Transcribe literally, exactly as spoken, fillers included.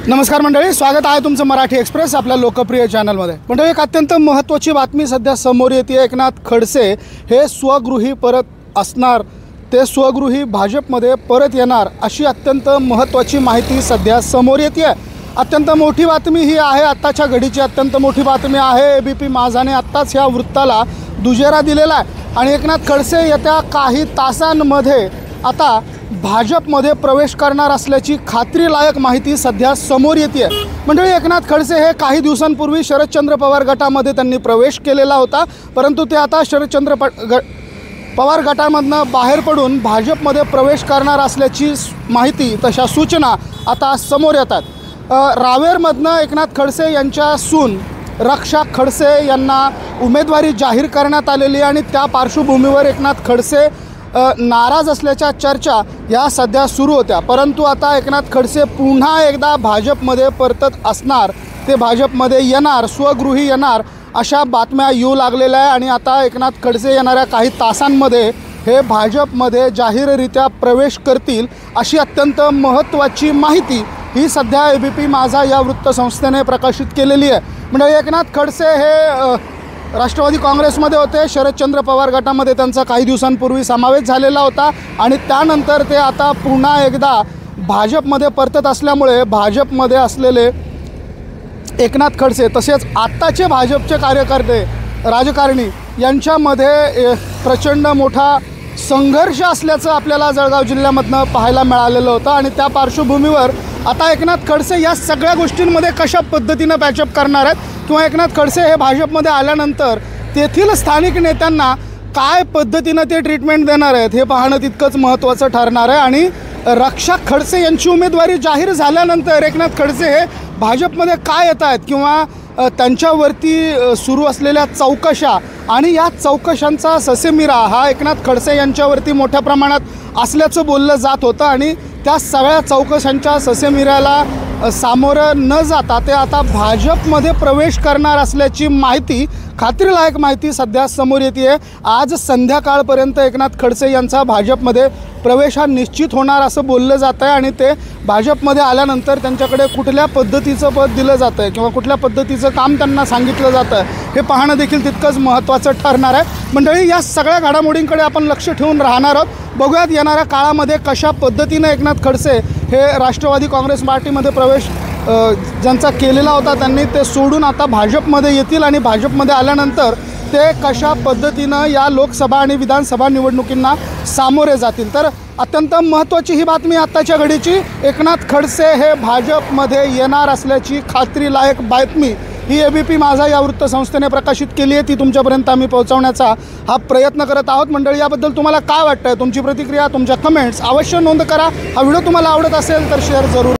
नमस्कार मंडळी, स्वागत आहे तुमचं मराठी एक्सप्रेस आपल्या लोकप्रिय चॅनलमध्ये। मंडळी, एक अत्यंत महत्त्वाची बातमी सध्या समोर येते। एकनाथ खडसे हे स्वगृही परत असणार, ते स्वगृही भाजपमध्ये परत येणार अशी अत्यंत महत्त्वाची माहिती सध्या समोर येते। अत्यंत मोठी बातमी ही आहे, आत्ताच्या घडीची अत्यंत मोठी बातमी आहे। एबीपी माझाने आत्ताच या वृत्ताला दुजेरा दिलेला आहे आणि एकनाथ खडसे येत्या काही तासांमध्ये आता भाजपमध्ये प्रवेश करणार असल्याची खात्रीलायक माहिती सध्या समोर येते। मंडळी, एकनाथ खडसे हे काही दिवसांपूर्वी शरदचंद्र पवार गटामध्ये त्यांनी प्रवेश केलेला होता, परंतु ते आता शरदचंद्र ग पवार गटामधनं बाहेर पडून भाजपमध्ये प्रवेश करणार असल्याची माहिती, तशा सूचना आता समोर येतात। रावेरमधनं एकनाथ खडसे यांच्या सून रक्षा खडसे यांना उमेदवारी जाहीर करण्यात आलेली आणि त्या पार्श्वभूमीवर एकनाथ खडसे नाराज असल्याच्या चर्चा या सध्या सुरू होत्या। परंतु आता एकनाथ खडसे पुन्हा एकदा भाजपमध्ये परतत असणार, ते भाजपमध्ये येणार, स्वगृही येणार अशा बातम्या येऊ लागलेल्या आहे आणि आता एकनाथ खडसे येणाऱ्या काही तासांमध्ये हे भाजपमध्ये जाहीररित्या प्रवेश करतील अशी अत्यंत महत्त्वाची माहिती ही सध्या एबीपी माझा या वृत्तसंस्थेने प्रकाशित केलेली आहे। म्हणजे एकनाथ खडसे हे राष्ट्रवादी काँग्रेसमध्ये होते, शरदचंद्र पवार गटामध्ये त्यांचा काही दिवसांपूर्वी समावेश झालेला होता आणि त्यानंतर ते आता पुन्हा एकदा भाजपमध्ये परतत असल्यामुळे भाजपमध्ये असलेले एकनाथ खडसे तसेच आत्ताचे भाजपचे कार्यकर्ते, राजकारणी यांच्यामध्ये प्रचंड मोठा संघर्ष असल्याचं आपल्याला जळगाव जिल्ह्यामधनं पाहायला मिळालेलं होतं आणि त्या पार्श्वभूमीवर आता एकनाथ खडसे या सगळ्या गोष्टींमध्ये कशा पद्धतीनं पॅचअप करणार आहेत किंवा एकनाथ खडसे हे भाजपमध्ये आल्यानंतर तेथील स्थानिक नेत्यांना काय पद्धतीनं ते ट्रीटमेंट देणार आहेत हे पाहणं तितकंच महत्त्वाचं ठरणार आहे। आणि रक्षा खडसे यांची उमेदवारी जाहीर झाल्यानंतर एकनाथ खडसे हे भाजपमध्ये काय येत आहेत किंवा त्यांच्यावरती सुरू असलेल्या चौकशा आणि या चौकशांचा ससेमिरा हा एकनाथ खडसे यांच्यावरती मोठ्या प्रमाणात असल्याचं बोललं जात होतं आणि त्या सगळ्या चौकशांच्या ससेमिऱ्याला सामोरं न जाता ते आता भाजपमध्ये प्रवेश करणार असल्याची माहिती, खात्रीलायक माहिती सध्या समोर येते आहे। आज संध्याकाळपर्यंत एकनाथ खडसे यांचा भाजपमध्ये प्रवेश हा निश्चित होणार असं बोललं जातं आहे आणि ते भाजपमध्ये आल्यानंतर त्यांच्याकडे कुठल्या पद्धतीचं पद दिलं जातं आहे किंवा कुठल्या पद्धतीचं काम त्यांना सांगितलं जातं आहे हे पाहणं देखील तितकंच महत्त्वाचं ठरणार आहे। मंडळी, या सगळ्या घडामोडींकडे आपण लक्ष ठेवून राहणार आहोत। बघूयात येणाऱ्या काळामध्ये कशा पद्धतीनं एकनाथ खडसे हे राष्ट्रवादी काँग्रेस पार्टीमध्ये प्रवेश ज्यांचा केलेला होता त्यांनी ते सोडून आता भाजपमध्ये येतील आणि भाजपमध्ये आल्यानंतर ते कशा पद्धतीनं या लोकसभा आणि विधानसभा निवडणुकींना सामोरे जातील। तर अत्यंत महत्त्वाची ही बातमी आत्ताच्या घडीची, एकनाथ खडसे हे भाजपमध्ये येणार असल्याची खात्रीलायक बातमी ही एबीपी माझा या वृत्तसंस्थेने प्रकाशित केली आहे, ती तुमच्यापर्यंत आम्ही पोहोचवण्याचा हा प्रयत्न करत आहोत। मंडळी, याबद्दल तुम्हाला काय वाटतं, तुमची प्रतिक्रिया, तुमच्या कमेंट्स अवश्य नोंद करा। हा व्हिडिओ तुम्हाला आवडत असेल तर शेअर जरूर